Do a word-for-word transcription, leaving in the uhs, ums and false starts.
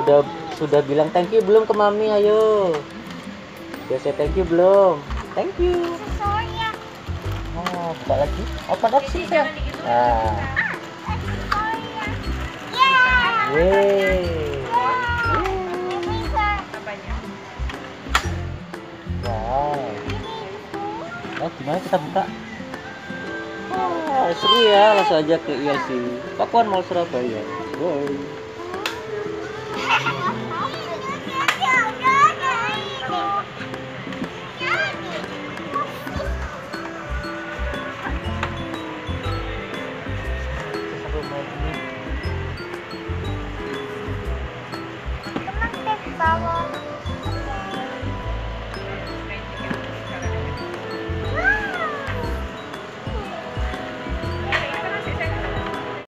Sudah sudah bilang thank you belum ke mami? Ayo. Udah say thank you belum? Thank you. Soalnya. Oh, buka lagi. Open up sih ya. Nah. Yeay. Wow. Oh, gimana kita buka? Wah, seru ya, langsung aja ke I L C Pakuan Mall Surabaya. Wow. Bawa